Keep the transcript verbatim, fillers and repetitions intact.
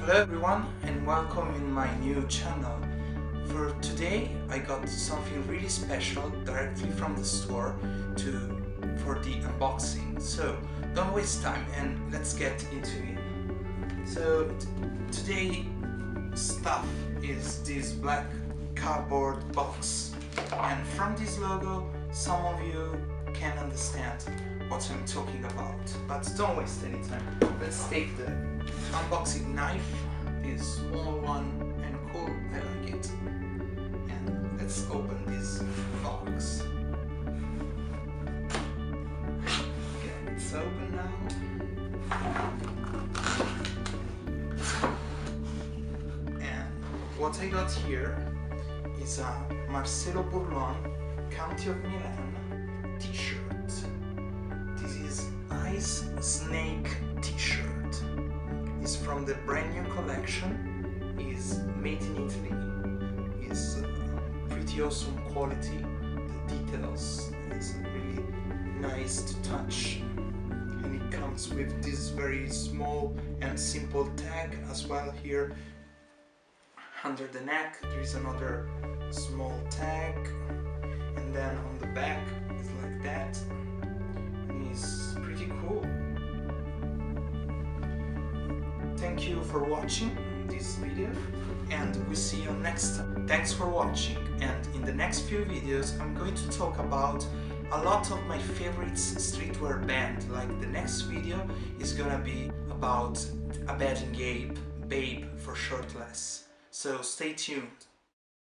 Hello everyone and welcome in my new channel. For today I got something really special directly from the store to for the unboxing. So don't waste time and let's get into it. So today stuff is this black cardboard box, and from this logo some of you can understand what I'm talking about, but don't waste any time. Let's take the unboxing knife, this small one and cool, I like it, and let's open this box. Okay, it's open now. And what I got here is a Marcelo Burlon County of Milan t-shirt. This is Ice Snake t-shirt. It's from the brand new collection. Is made in Italy. Is uh, pretty awesome quality. The details is really nice to touch, and it comes with this very small and simple tag as well. Here under the neck there is another small tag, and then on the back it's like that. Is pretty cool. Thank you for watching this video, and we see you next time. Thanks for watching, and in the next few videos I'm going to talk about a lot of my favorite streetwear band. Like the next video is gonna be about a bad and Gabe, Babe for shirtless. So stay tuned.